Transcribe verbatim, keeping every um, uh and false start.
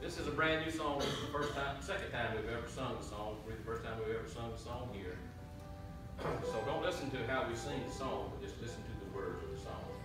This is a brand new song. This is the first time, second time we've ever sung the song. It's the first time we've ever sung the song here. So don't listen to how we sing the song, but just listen to the words of the song.